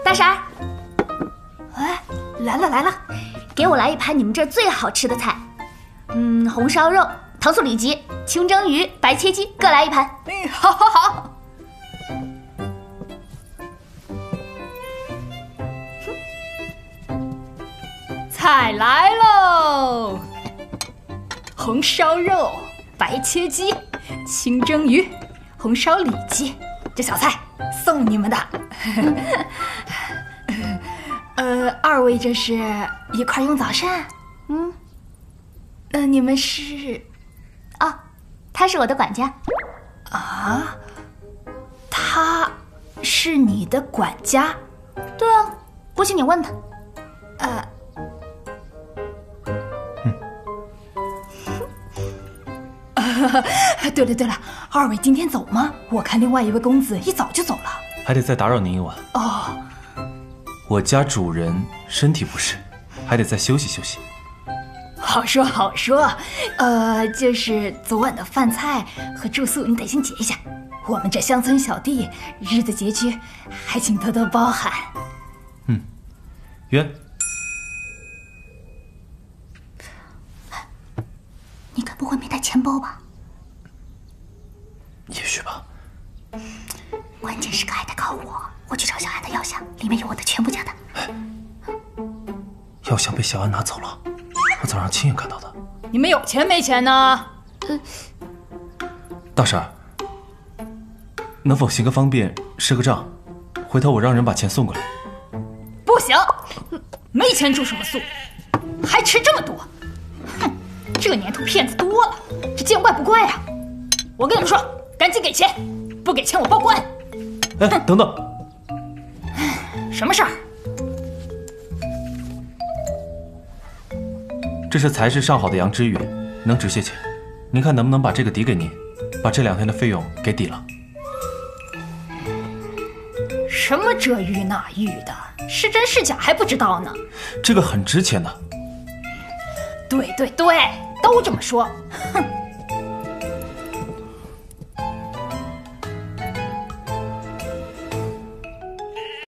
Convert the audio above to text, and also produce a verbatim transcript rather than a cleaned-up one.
大婶儿，哎，来了来了，给我来一盘你们这儿最好吃的菜，嗯，红烧肉、糖醋里脊、清蒸鱼、白切鸡，各来一盘。 嗯，好，好，好。菜来喽！红烧肉、白切鸡、清蒸鱼、红烧里脊，这小菜送你们的。呃，二位这是一块用早膳？ 嗯， 那、呃、你们是？ 哦，他是我的管家。 啊？他是你的管家？ 对啊，不信你问他。 呃。对了对了，二位今天走吗？我看另外一位公子一早就走了。 还得再打扰您一晚。 哦， 我家主人身体不适，还得再休息休息。 好说好说，呃，就是昨晚的饭菜和住宿你得先结一下。我们这乡村小弟日子拮据，还请多多包涵。 嗯，约。 你该不会没带钱包吧？ 也许吧。 关键时刻还得靠我。我去找小安的药箱，里面有我的全部家当。 哎，药箱被小安拿走了，我早上亲眼看到的。 你们有钱没钱呢？ 呃， 大婶，能否行个方便，赊个账？回头我让人把钱送过来。 不行，没钱住什么宿？还吃这么多？哼，这年头骗子多了，这见怪不怪啊！我跟你们说，赶紧给钱，不给钱我报官。 哎，等等， 什么事儿？ 这是才是上好的羊脂玉，能值些钱。您看能不能把这个抵给您，把这两天的费用给抵了？ 什么这玉那玉的，是真是假还不知道呢。 这个很值钱的。 对对对，都这么说。哼。